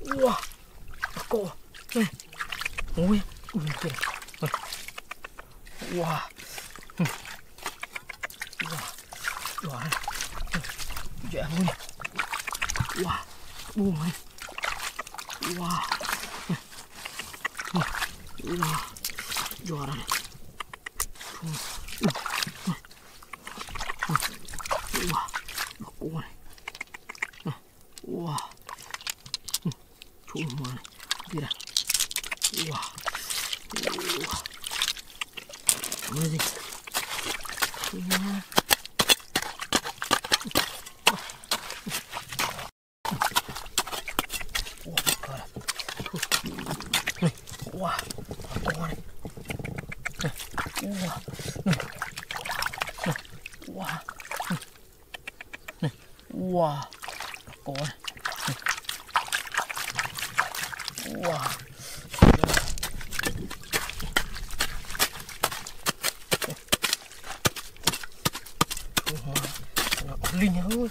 Wah, kok. Ui, kìa. Wow. Wow. Wow. Dạ luôn. Wow. Ui. Wow. Wow. Wow này. Wow. Cua này. Wow. Cua này. Đi ra. Wow. Wow. Amazing. Yeah. Oh my god. Wow. Wow. Wow. Wow. Wow. Wow. Linh ơi.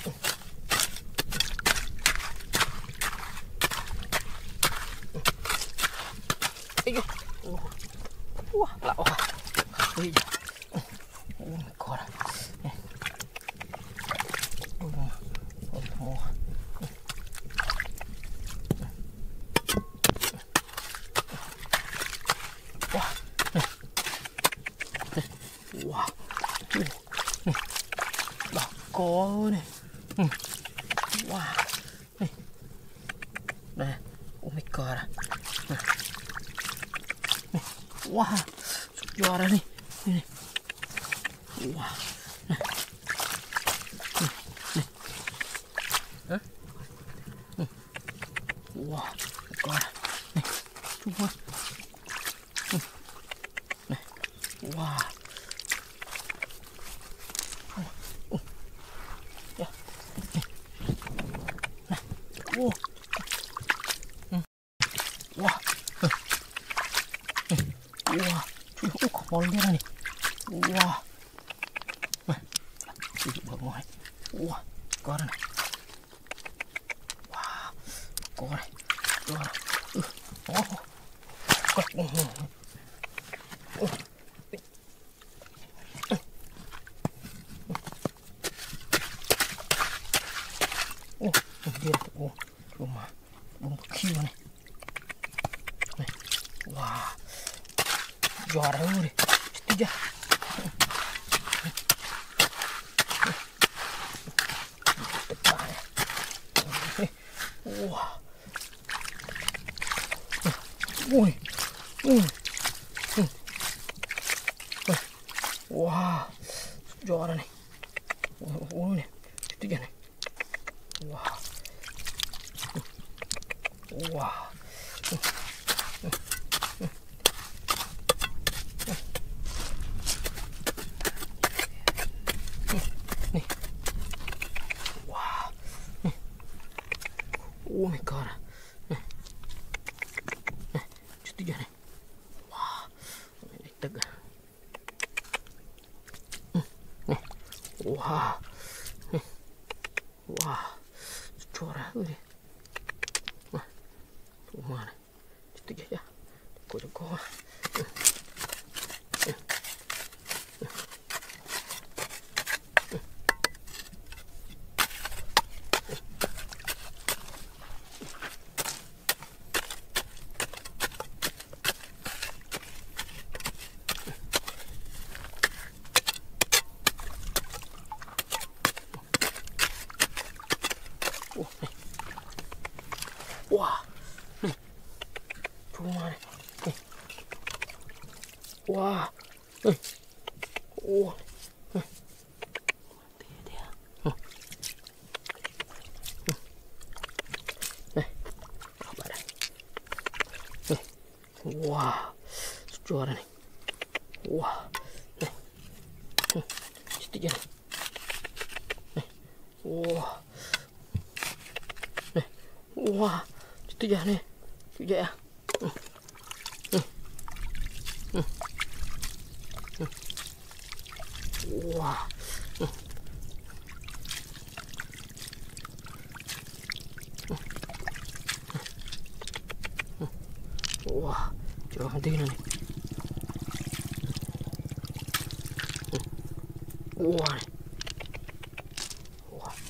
Ây da. Wow, lão à. Ây da. Oh my god. Wow. Bà có này. Wow. Đây. Oh my god. Wow. Sudah ada nih. Ini. Wow. Hah? Wow. God. Nih. Coba. Nih. Wow. Ya. Nih. Nah. Wow. Wah. Wah. Mau dia nih. Wah. Sibuk banget. Wah. Koran. Wah. Koran. Koran. Oh. Dia tuh. Cuma bumbu kiu nih. Wah. Juara nih. Setuju. Wah. Ui. Wah. Juara nih. Nih. Setuju nih. Wah. Wah. Nih. Wah. Oh my god. Cuti nih. Wah. Ini tegak. Wah. Wah. Juara ini. Wah. Mana? Cuti ya. Kau. Wah, nih, cuma nih, wah, nih, wah, mati dia, apa dah, wah, juara nih, wah, nih, situ aja nih, wah, nih, wah. Itu ya nih, itu ya. Wah. Chưa không tin nữa này. Wow này. Wow.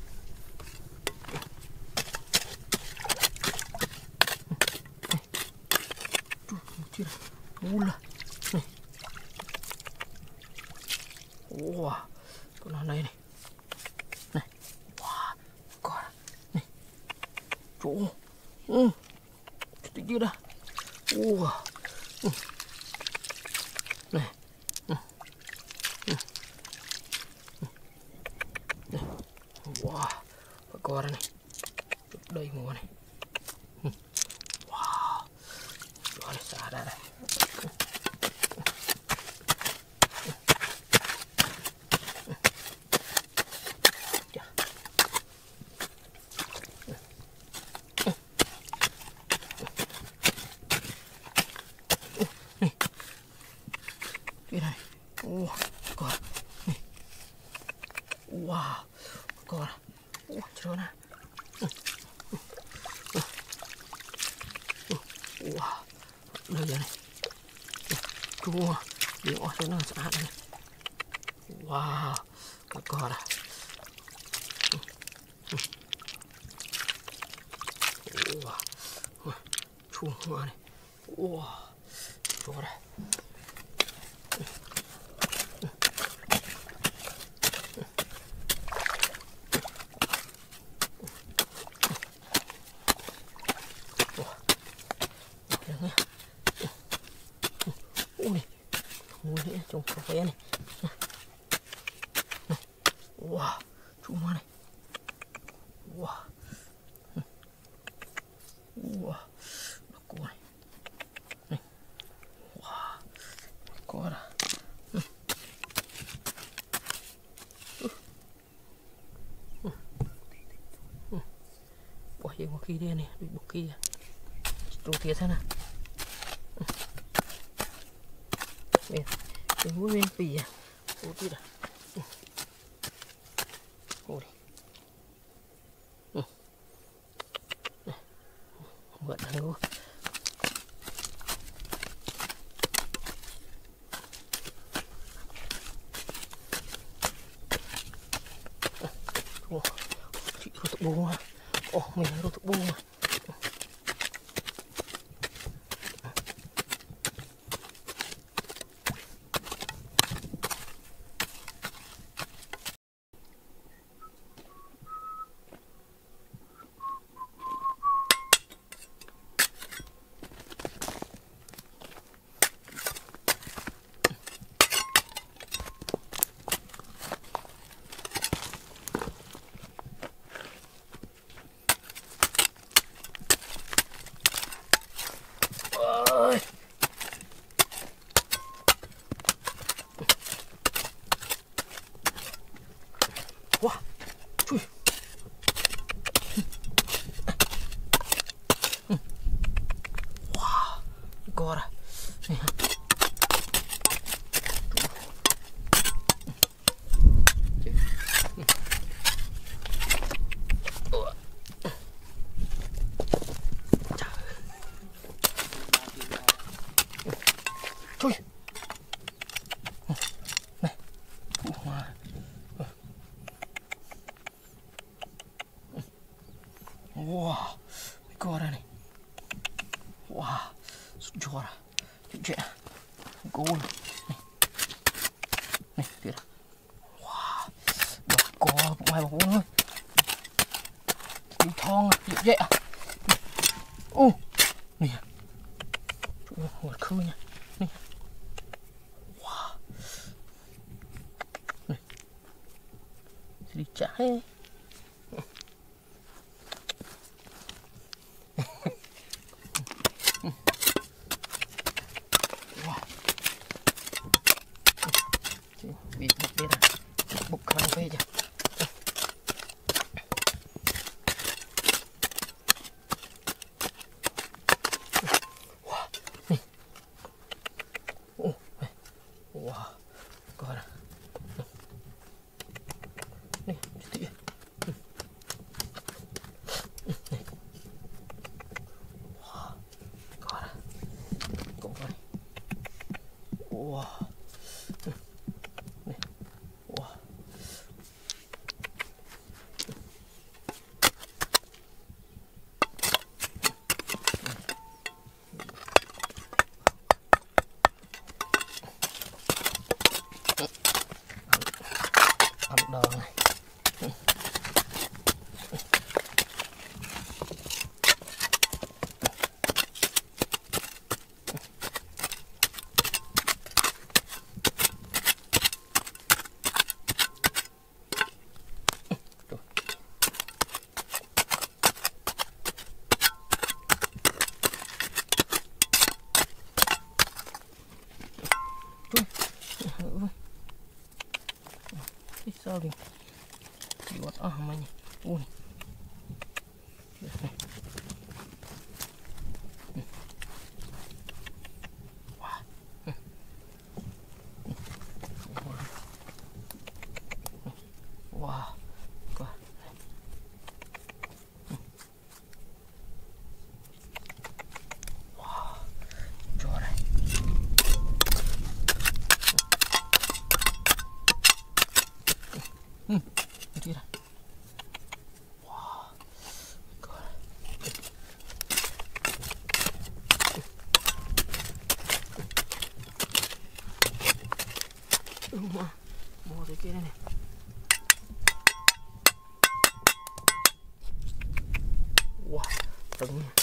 Chưa. Ula. Này. Wow. Con này này. Này. Wow. Con này. Chỗ. Cái gì đó. Wow. Này. Wow, con này đây mùa này. Wow, rồi xả ra đây. Cái này, con này. Wow, con trời nè. Wow, đây này. Chua, đi ở chỗ nào sạch này. Wow, con à. Wow, chua này. Wow, chua này. Ui, mùi này trông cà phê này. Wow, chú ma này. Wow. Wow, cô này. Này. Wow, có à. Bỏ một khi đi này, bị một khi. Trông thiệt thế nào. Cái mũi bên phì à. Ủa tí đã. Ủa đi. Vợt thằng luôn. Chị rô thực bố mà. Mình rô thực bố mà. Wow, chui. Wow, agora. Chui. Này. Wow, cái này. Wow, suốt rồi. Chuyện cô này. Này, kìa. Wow, bọc co ngoài bọc luôn thôi. Đi thong dễ à. Nè. Hột khơi nha. Nè. Wow. Này. Đi chạy. Bị bục đây nè, bục khăn phê chưa. Wow, tao đi buat namanya nih wah wah Tira. Wow. God. Mau được kia này. Wow, tầng nha.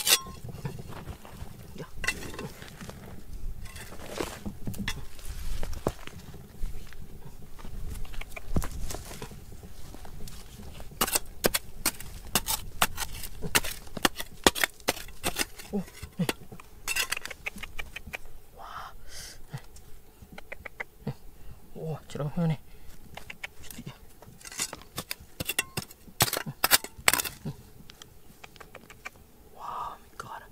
Wah, cerahnya nih. Wow, my God.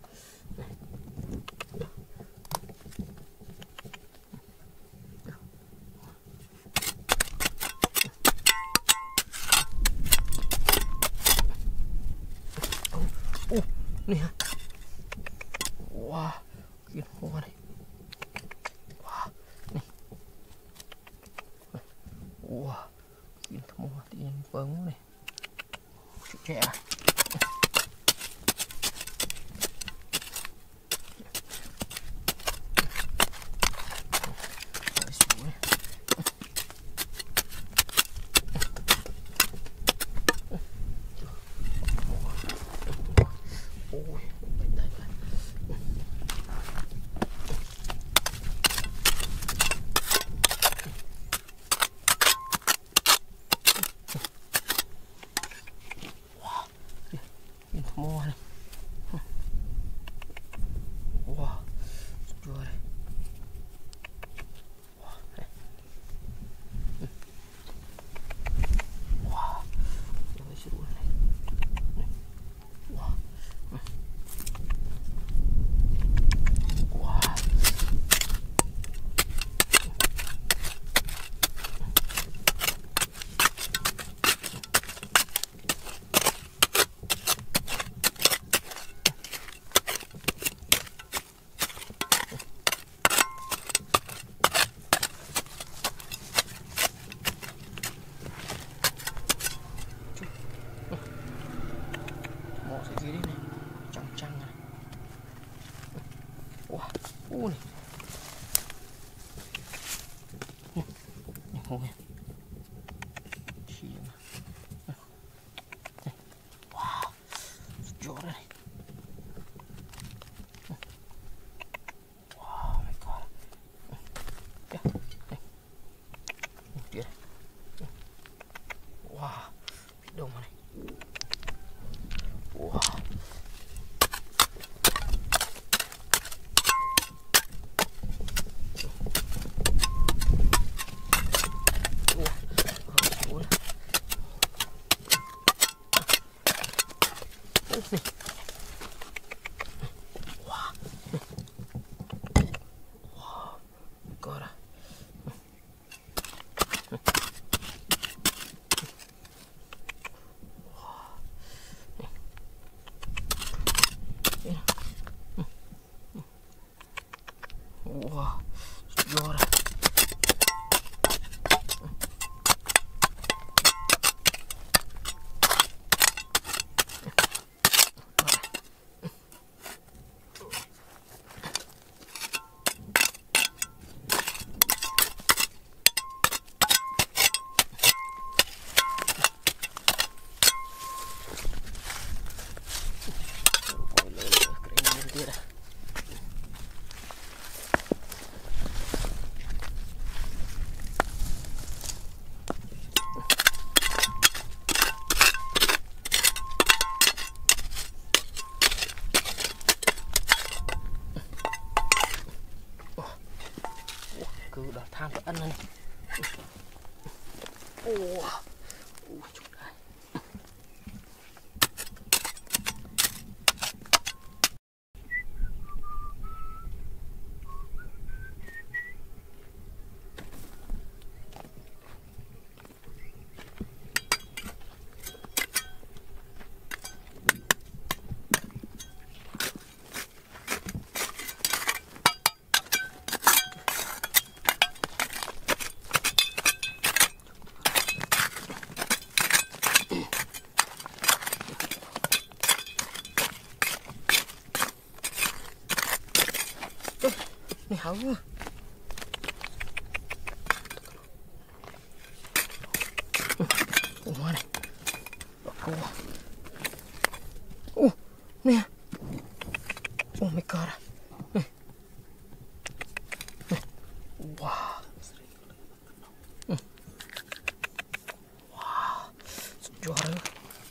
Nih ya. Wah, gini nih. Wah, kita mau matiin bangun nih. Cek ya. Mua này. Wow, jual. Wow, jual seru này. Wow. Wow. Mau segini nih, cang-cang nih. Wah, nih. Nih ngomongnya. Siapa? Wow, juara nih. Wow, my God. Ya, nih. Dia. Wah, dong nih. Wah. Nih. Wah. Wow. Gora. Wah, juara. Cứ đòi tham vật ăn này. Ủa. Ui, chút đây. Này hảo quá. Con hoa này. Cua. Nè. Oh my god. Wow. Wow. Suốt giỏi luôn.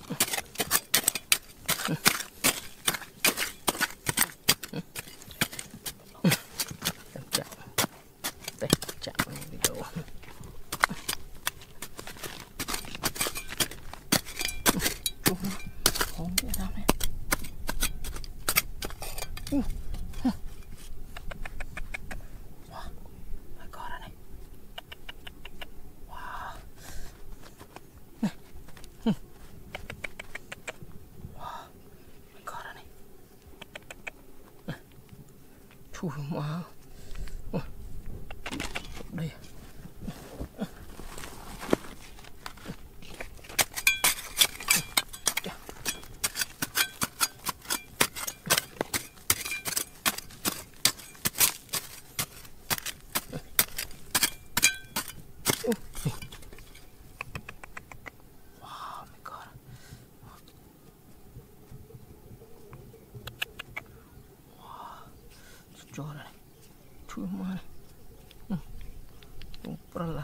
Không biết sao này. Wow, my god này. Wow. Này. Wow, my god này. Chui mà. Đây. Wow, my god. Wow. Sudah này. Chui mà này. Không pernah.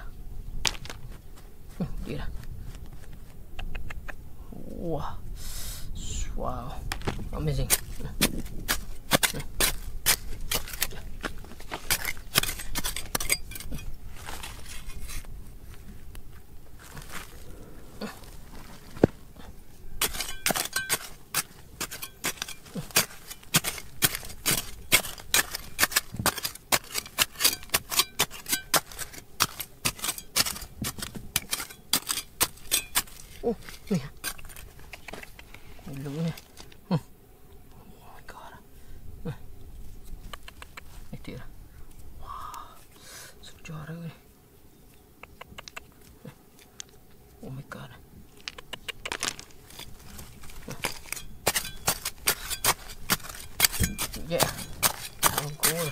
Dia dah. Wow. Wow. Amazing. Oh, ni. Dulu ni. Oh my god. Itu dia. Wow. Sejarah ni. Oh my god. Yeah. I'm cool.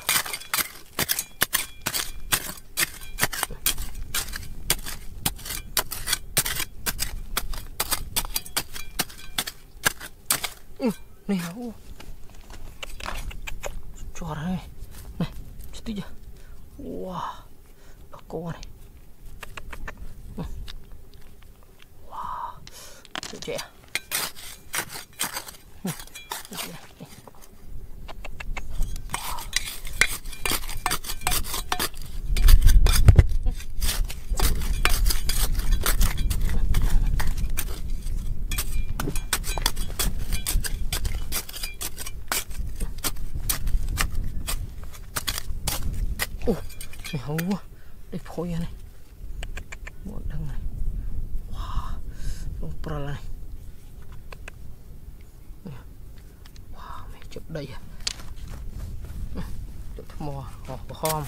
Nih aku suara nih. Nah, situ aja. Wah, bakau nih. Wah, itu aja ya. Itu ya. Này hấu quá. Đây phôi này. Một đằng này. Wow. Không pernah này. Wow, mày chụp đây à. Chụp mò. Hòm.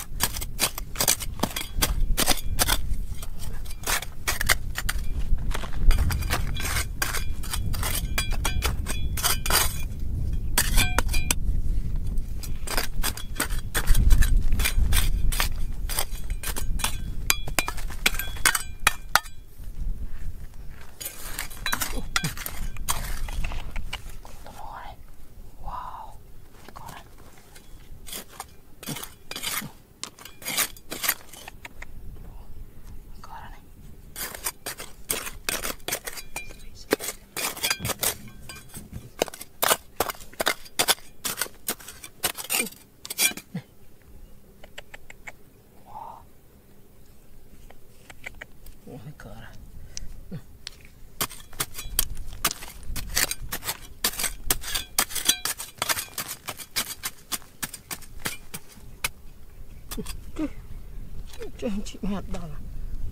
Jangan cik mat dah lah.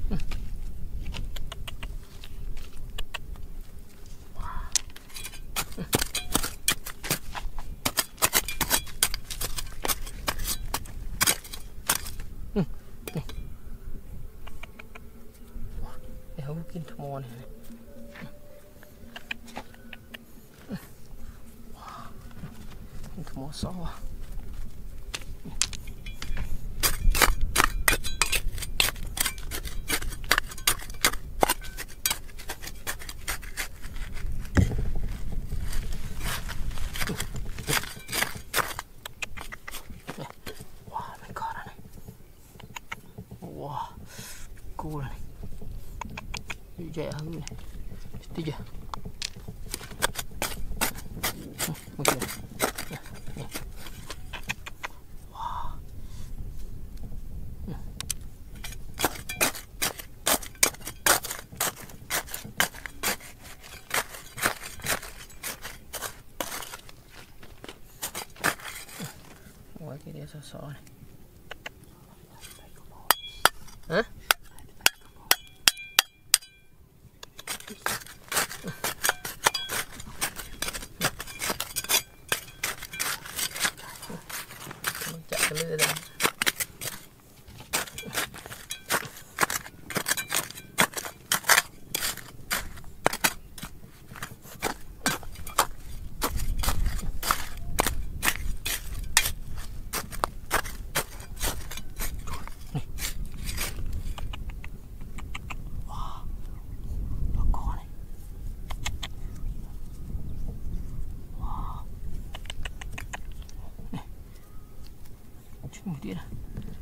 Aku bikin semua ni. Semua sawah. Wah, negara ni. Wah, cool ni. Jaya aku ni. Setuju. Okey. Ni. Wah. Wah, dia sosok ni. Hah? Kelih dah. Wah. Bakar ni. Wah. Ni. Cuma dia dah.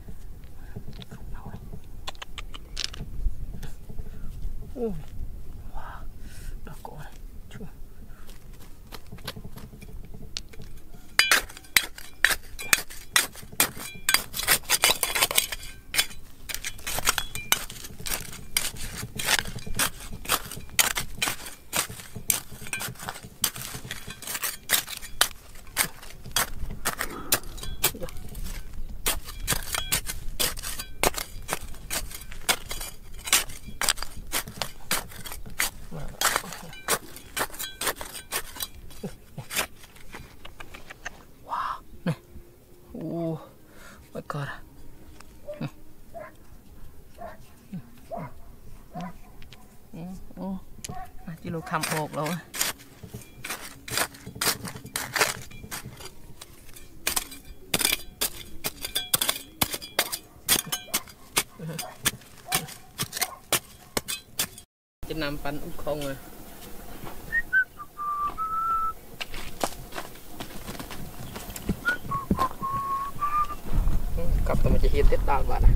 Oh. Wah. Bakar ni. Cuma. Bakar. Chỉ lô khăm hộp rồi. Trên năm pan út không à. Cặp tụi mình chỉ hiên tiếp đào bạn à.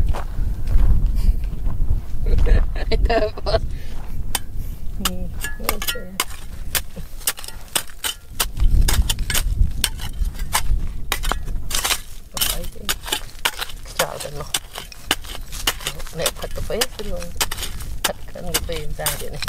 Hãy thơ bớt. Chào tụi nó. Nè thật tụi phế chứ luôn. Thật cân cái phê ra vậy này.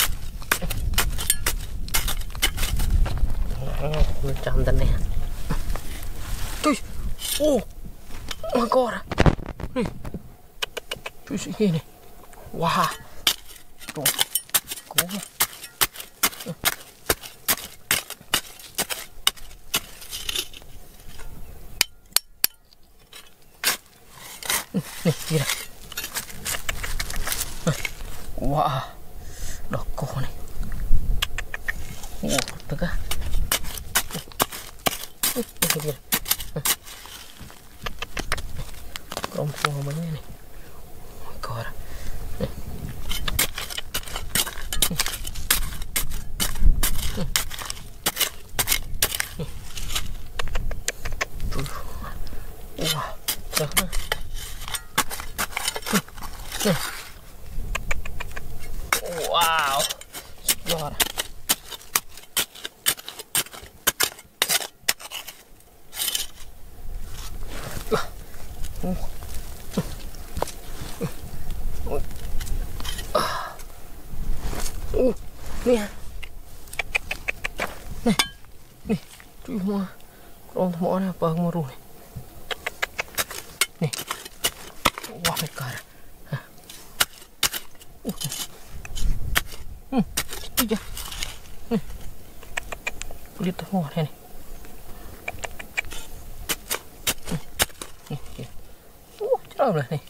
Nó chăm tên này. Trời. Ô. Oh god. Nih. Cuy ini. Wah. Tuh. Cool. Nih, kira. Wah. Doko nih. Tuh kah? Kira. Perempuan mana ni? Oh my god. Wah, jangan. Wow. Luar. Nè. Nè. Nè, chui hoa. Con thỏ này bờ mưa rồi. Nè. Wah, my God. Iya. Lihat tuh, wah ini. Cerah lah nih.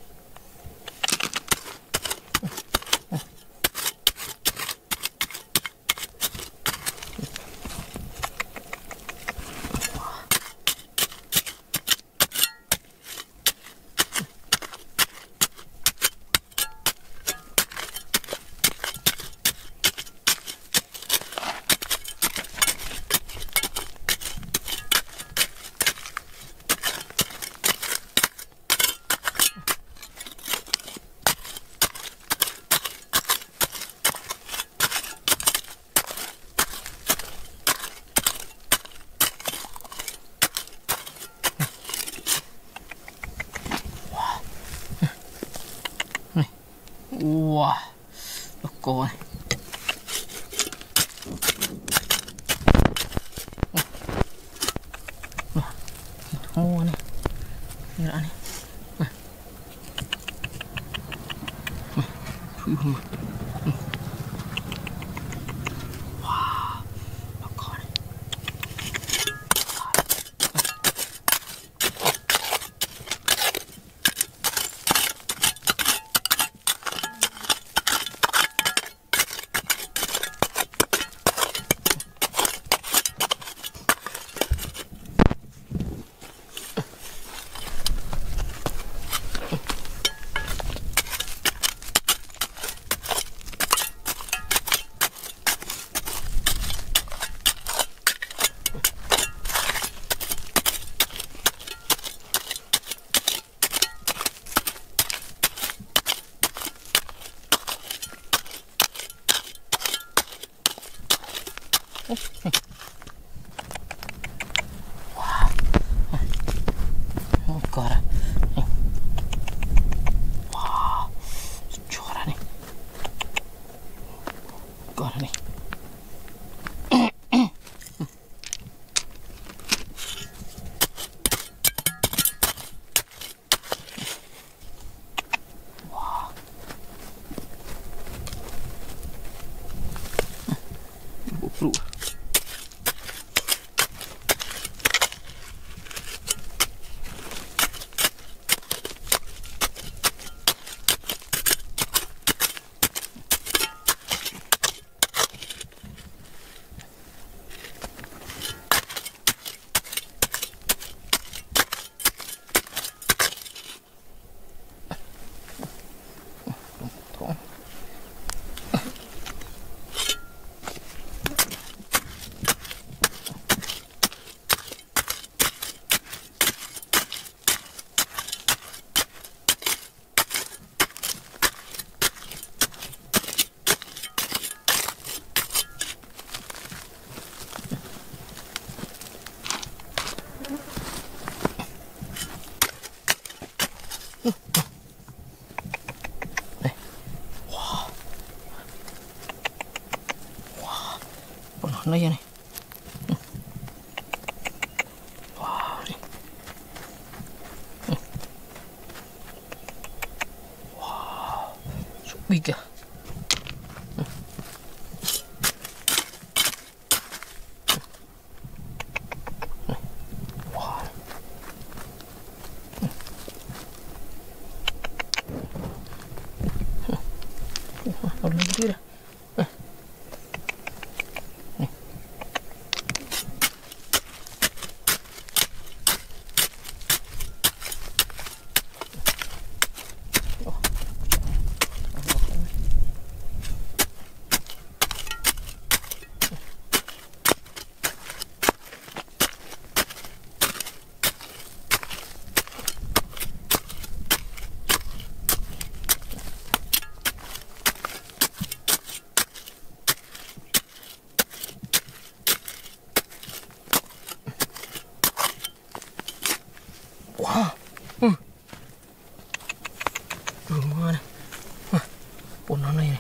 Wah, loko nih. Wah, semua nih. Gila nih. Wah, loko nih. Wah, Gora, wah, juara nih, Gora nih. Wah, bro. Penuh aja nih. Wah, nih. Wah, subiga. Wah. Wah, lagi dah. Wah, mana? Wah, punan này này.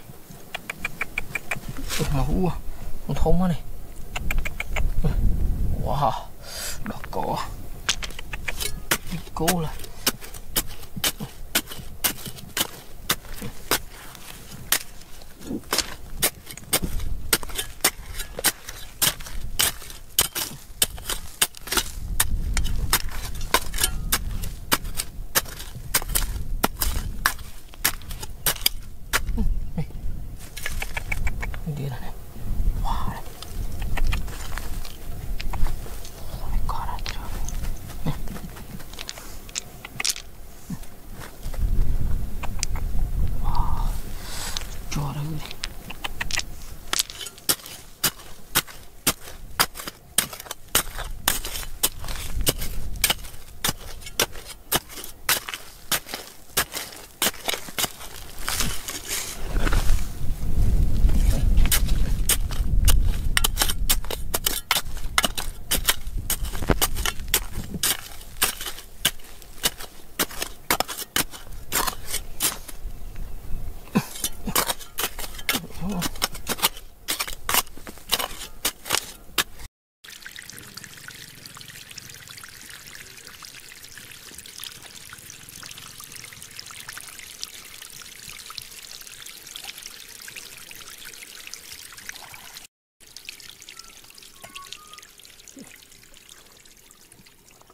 Mà con thông này. Wow, đó có. Cô là.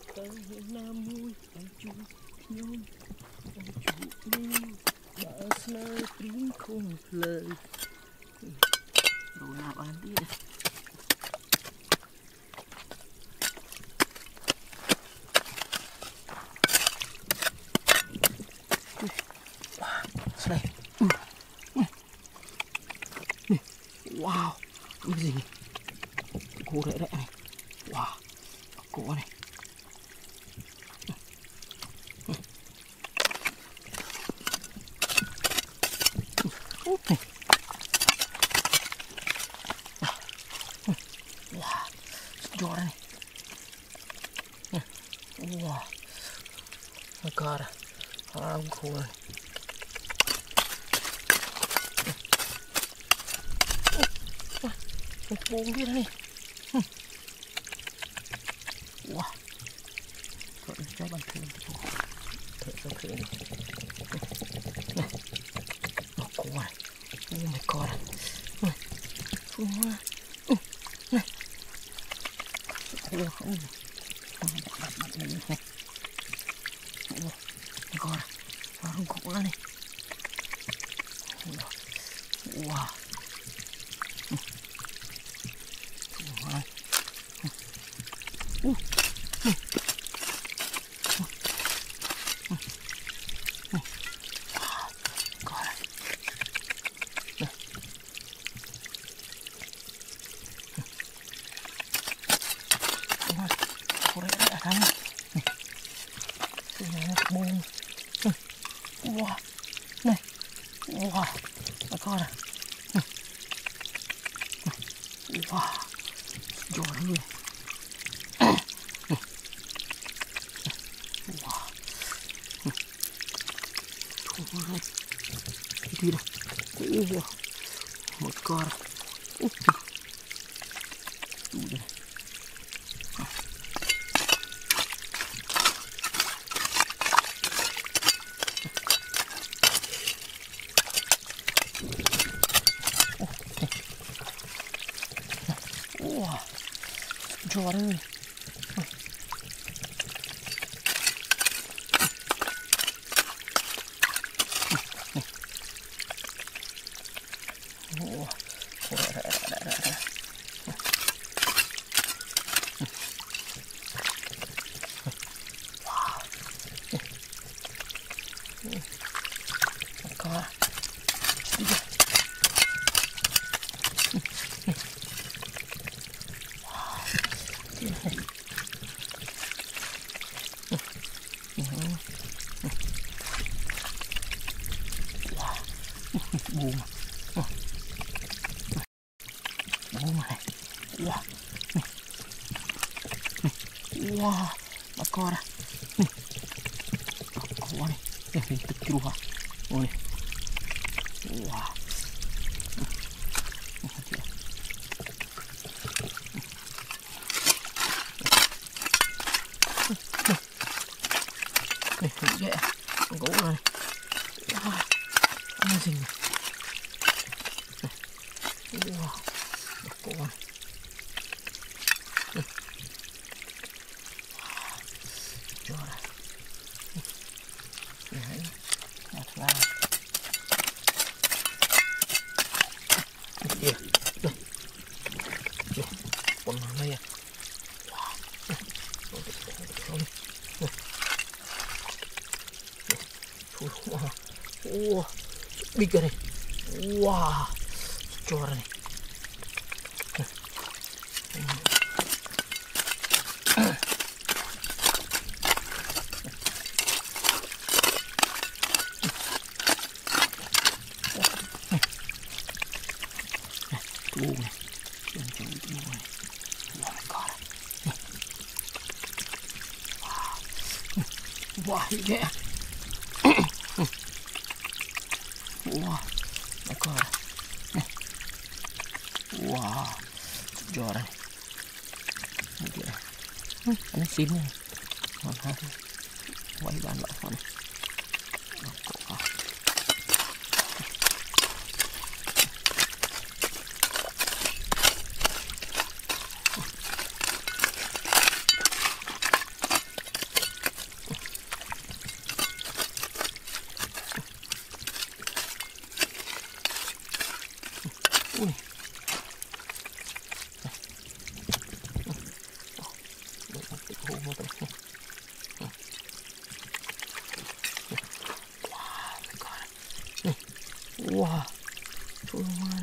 Tới Nam Mui, anh chú nhôm, anh chú nhôm, đã sơi tiếng không lời. Rồi nào ăn đi. Đây. Wow, cái gì? Cô đợi này. Wow, cô này. Wow, giỏi này. Wow, my God, I'm cool. Một bông kia này. Wow, thôi cho bạn thử. Thử cho thử này. Nó cố này. Oh my God. Này. Này. Không. Oh my God. Nó không cố này. Wow. Bông. Wow. Này. Wow. My God. Wow. Giỏi luôn. Wow. Đi đâu. Oh my God. Wow. Giỏi luôn. Buông. Buông này. Wow. Wow. My God. Wow này. Ini terkeluar. Oh ni. Wow. Này, dễ. Gỗ này. Wow. Amazing. Wow. Cô này. Cho này. Đấy. Đặt ra. Kìa. Đây. Kìa. Con nào đây à? Wow. Wow. Wow. Big này. Wow. Cho này. Buông này. Đừng cho mình buông này. Oh my God. Wow, dễ. Wow, my God. Wow, giỏi đây. Anh xin này. Ngon ha. Quay bàn lại con này. Hú một tầm. Wow, my God. Wow, trời ơi.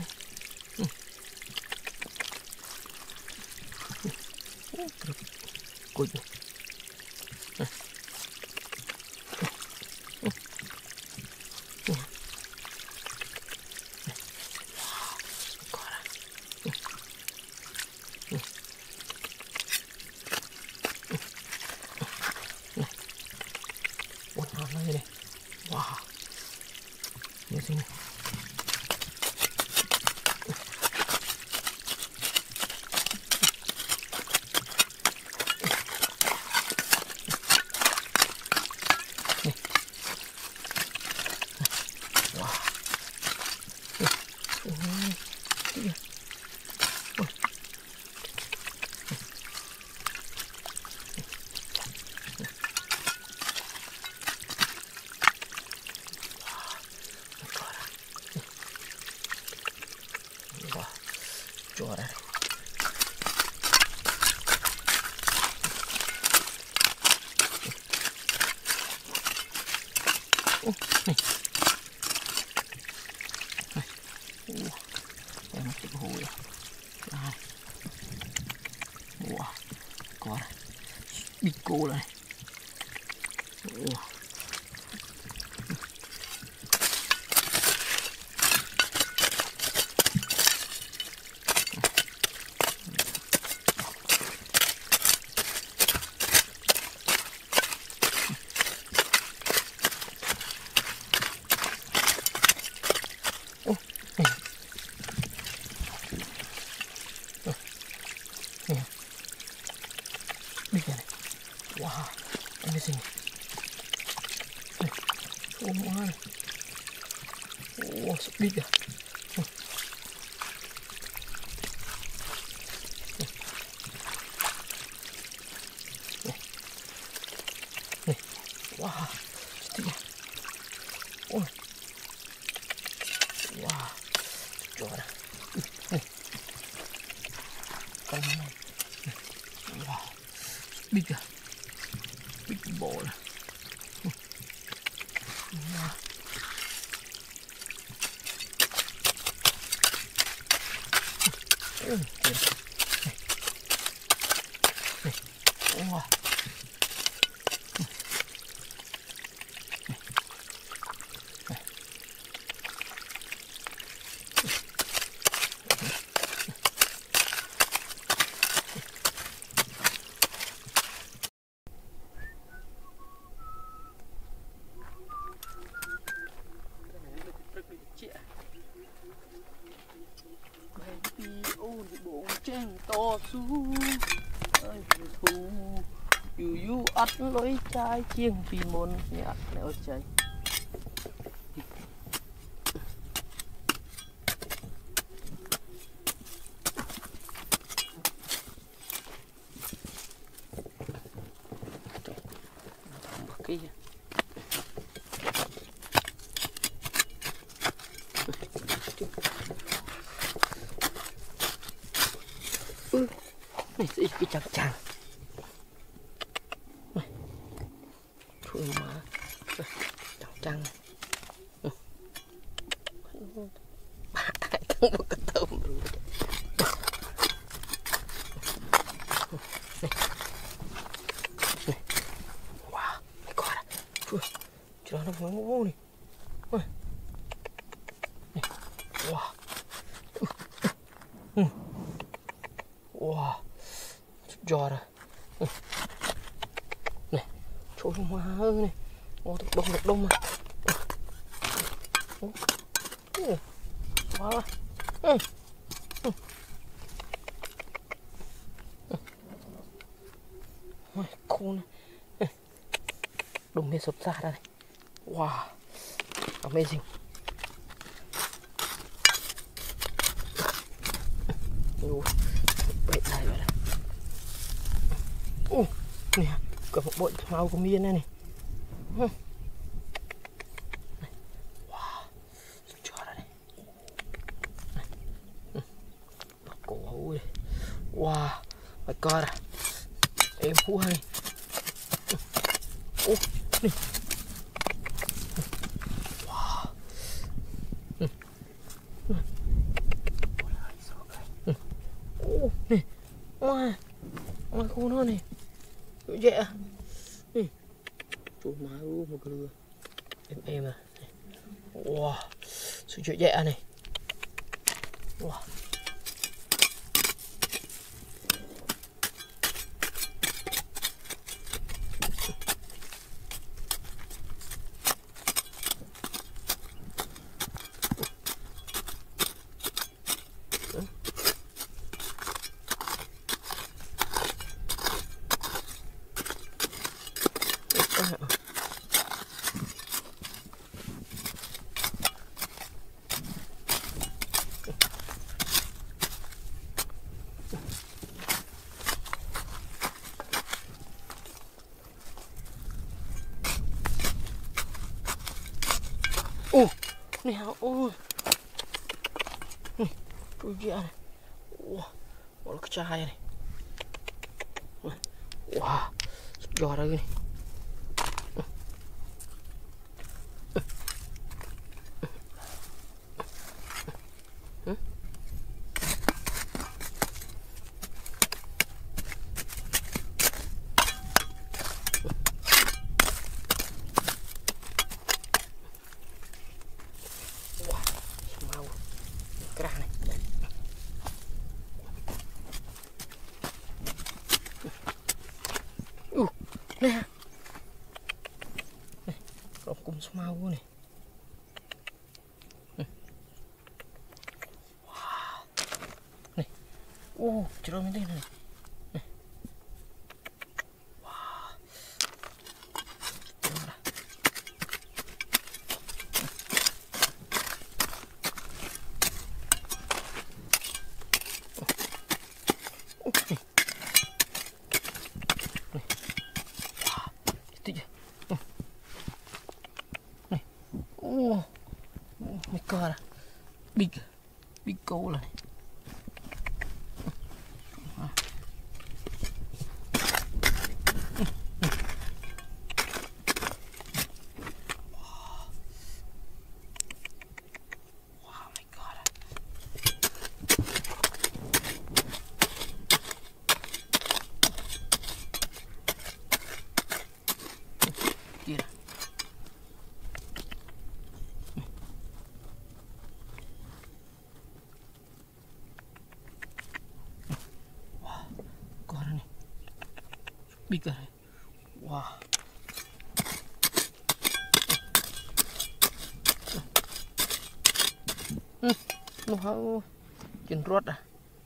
Cùi. Đây. Wow. Nhìn xem. Cho ra. Em một cái hồ rồi. Đây. Wow. Có này. Big cô này. Wow. Wow, amazing. Oh my. Oh, so big. Wow, still. Oh. Wow. Trời ơi. Con này. Wow. Big. Big ball. Wow. Wow. Bộ trên to xuống ơi thu yu ắt lối trái chiêng vì môn nhạt nẻo cháy kia này sẽ cái chặt chàng này thôi mà chặt chàng tăng một cái tôm wow my God chưa nó ngon này wow wow giò rồi này trời hoa hơn này ô được đông mà wow khô này đùng lên sụp ra đây wow amazing vậy này vậy này nè cả một bụi màu của miên này này wow cho ra đây cổ ui wow my God buah ni. Oh, ni. Wah. Oh, ni. Wah. Wah, kuno ni. Dễ à? Ni. Chú máu một lừa. Em à. Wow. Sự chuyện dễ này. Wow. Oh, ni hao. Oh. Tu dia ni. Wah. Bola kecahaya ni. Wah. Segar lagi ni. Kerah ni. Ni. Ni. Rongkum semau ni. Wah. Ni. Oh, jeruk ni ni. Wah. Tengoklah. Ni. Ni. Wah, itu je. Ni. Oh. Mekar. Big goal lah ni. Wow, my God. Kira. Big lah. Wah. Nó hao chân ruột à.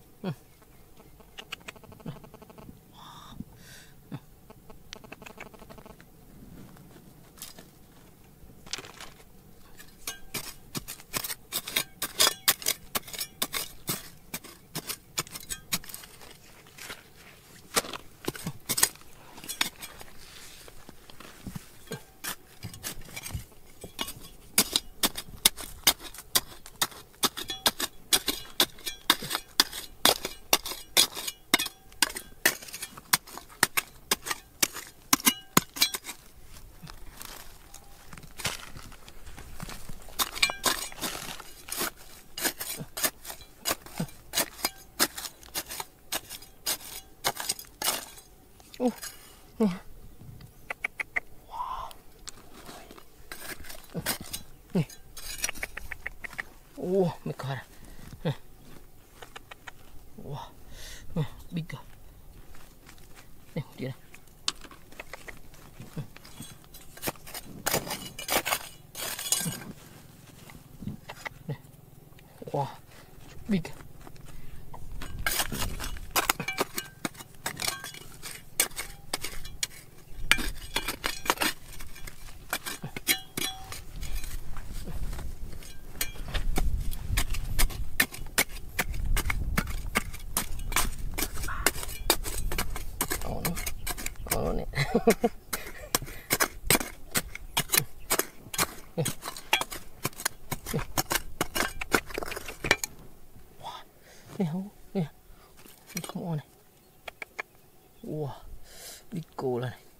Nè. Wow. Nè. My God. Wow. Big. Nè, dia dah. Nè. Wow. Big. Oh ni. Wah, ni hau, ni. Come on. Wah, vô lên này.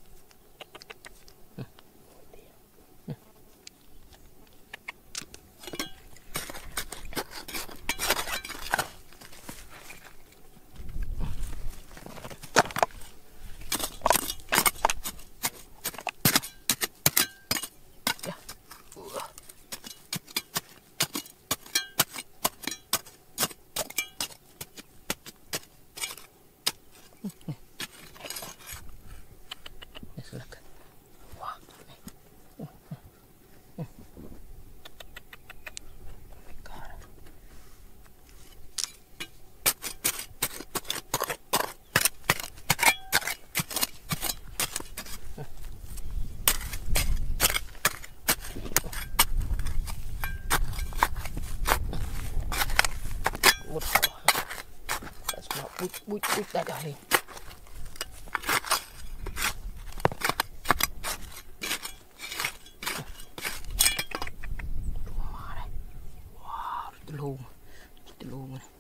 Một bút đại đại lên. Wow, rất luôn này.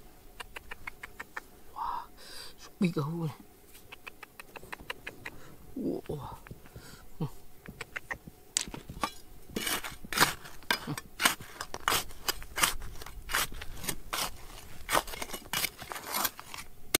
Wow, big hole này. Wow.